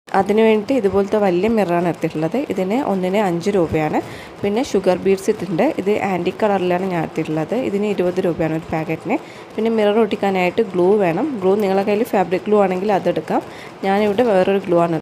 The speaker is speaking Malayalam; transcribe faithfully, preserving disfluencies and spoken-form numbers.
അതിന് വേണ്ടി ഇതുപോലത്തെ വലിയ മിററാണ് എടുത്തിട്ടുള്ളത്. ഇതിന് ഒന്നിന് അഞ്ച് രൂപയാണ്. പിന്നെ ഷുഗർ ബീഡ്സ് ഇട്ടിട്ടുണ്ട്. ഇത് ആൻറ്റി കളറിലാണ് ഞാൻ എടുത്തിട്ടുള്ളത്. ഇതിന് ഇരുപത് രൂപയാണ് ഒരു പാക്കറ്റിന്. പിന്നെ മിറർ ഒട്ടിക്കാനായിട്ട് ഗ്ലൂ വേണം. ഗ്ലൂ നിങ്ങളുടെ കയ്യിൽ ഫാബ്രിക് ഗ്ലൂ ആണെങ്കിൽ അതെടുക്കാം. ഞാനിവിടെ വേറൊരു ഗ്ലൂ ആണ്